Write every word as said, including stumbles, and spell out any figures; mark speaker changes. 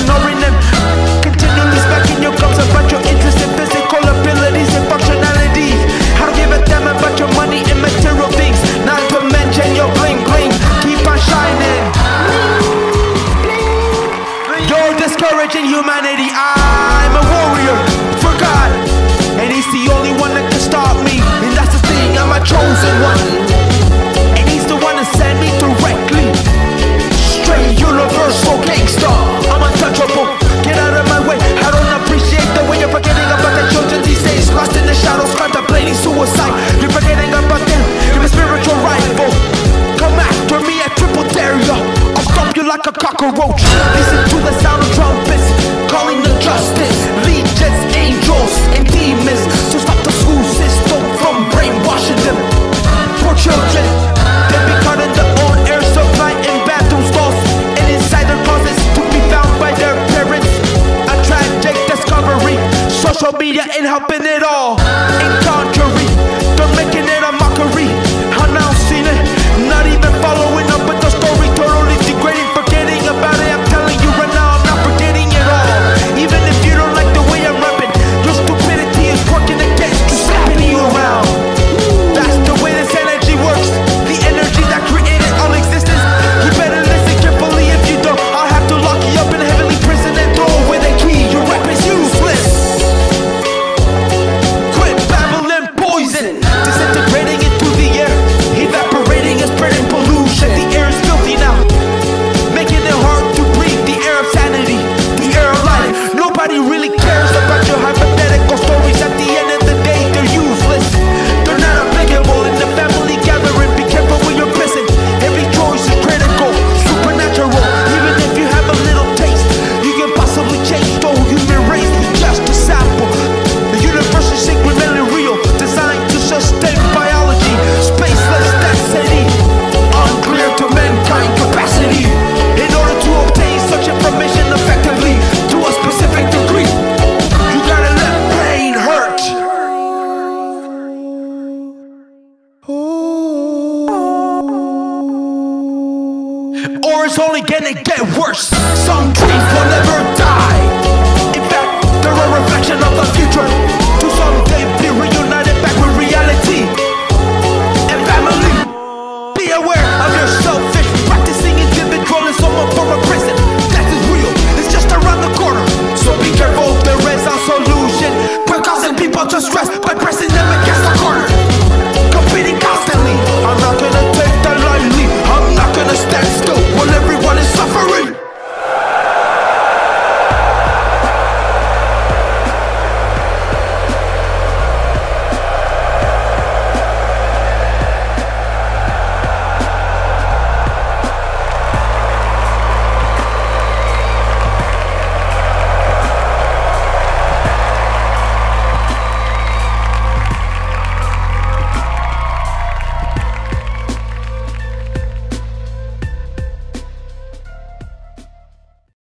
Speaker 1: ignoring them. Continually smacking your gums about your interest in physical abilities and functionalities. I don't give a damn about your money and material things, not to mention your bling bling. Keep on shining. You're discouraging humanity. I'm a warrior for God, and He's the only one that can stop me. And that's the thing, I'm a chosen one, and He's the one that sent me directly. Straight universal gangsta, I'm untouchable. Get out of my way, I don't appreciate the way you're forgetting about the children these days, lost in the shadows, contemplating suicide. You're forgetting about them, you're a spiritual rival. Come after me, I triple dare ya. I'll stomp you like a cockroach. Listen to the sound of trumpets, calling the justice. Legions, angels, and demons, to stop the school system from brainwashing them. Poor children, they be caught in their own air supply in bathroom stalls and inside their closets to be found by their parents. A tragic discovery. Social media ain't helping it